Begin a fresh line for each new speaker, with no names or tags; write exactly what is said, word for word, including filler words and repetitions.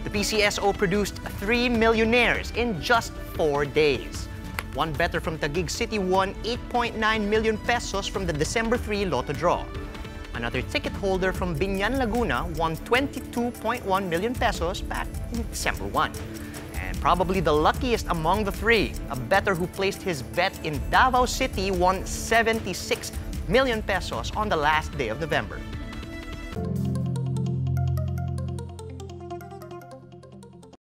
The P C S O produced three millionaires in just four days. One bettor from Taguig City won eight point nine million pesos from the December third Lotto draw. Another ticket holder from Binyan, Laguna won twenty-two point one million pesos back in December first. And probably the luckiest among the three, a bettor who placed his bet in Davao City won seventy-six million pesos on the last day of November.